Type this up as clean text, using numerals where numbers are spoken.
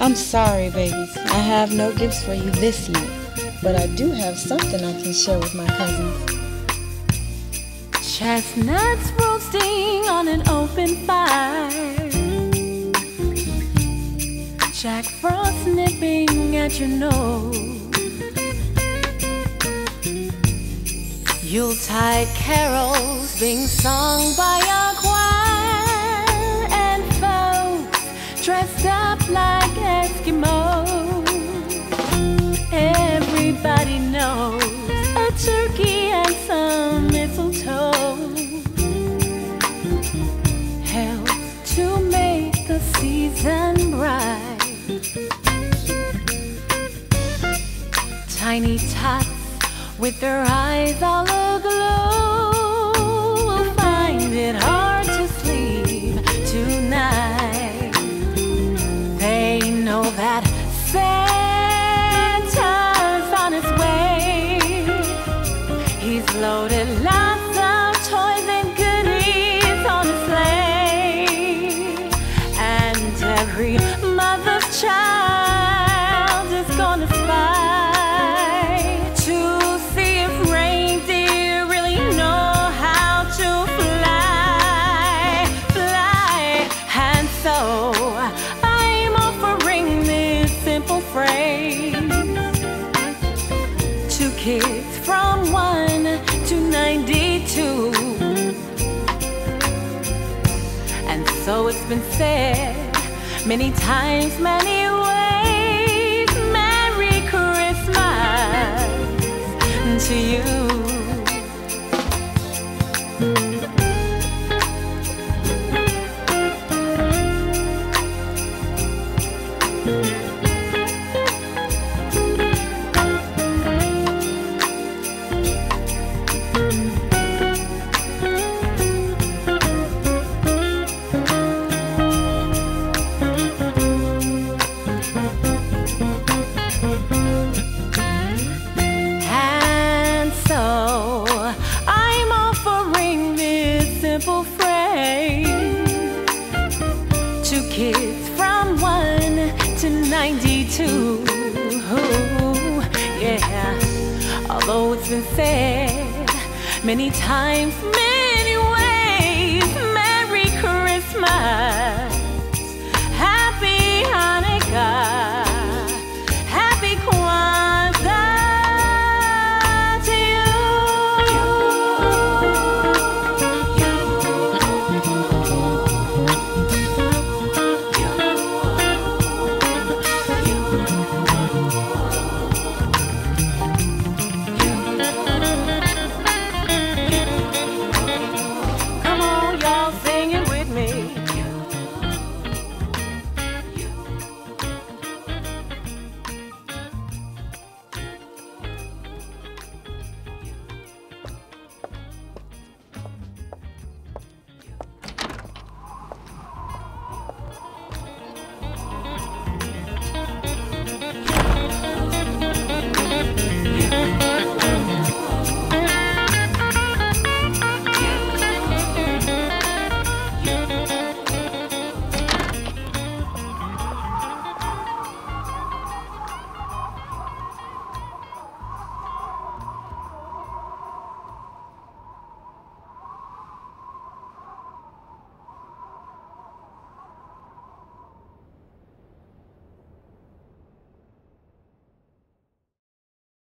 I'm sorry, babies. I have no gifts for you this year, but I do have something I can share with my cousins. Chestnuts roasting on an open fire, Jack Frost nipping at your nose, Yuletide carols being sung by a choir, and folks dressed up like Eskimos. Everybody knows a turkey and some mistletoe helps to make the season bright. Tiny tots with their eyes all aglow find it hard to sleep tonight. They know that Santa's on his way. He's loaded lots of toys and goodies on his sleigh, and every mother's child is gonna spy to see if reindeer really know how to fly, fly. And so I'm offering this simple phrase to kids from 1 to 92. And so it's been said many times, many ways. Merry Christmas to you. And so I'm offering this simple phrase to kids from 1 to 92. Yeah, although it's been said many times,